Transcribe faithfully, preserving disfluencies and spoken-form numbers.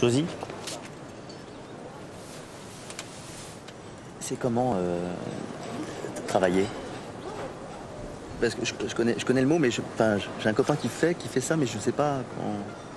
Josie? C'est comment euh, travailler? Parce que je, je connais, je connais le mot, mais je- enfin, j'ai un copain qui fait, qui fait ça, mais je sais pas comment.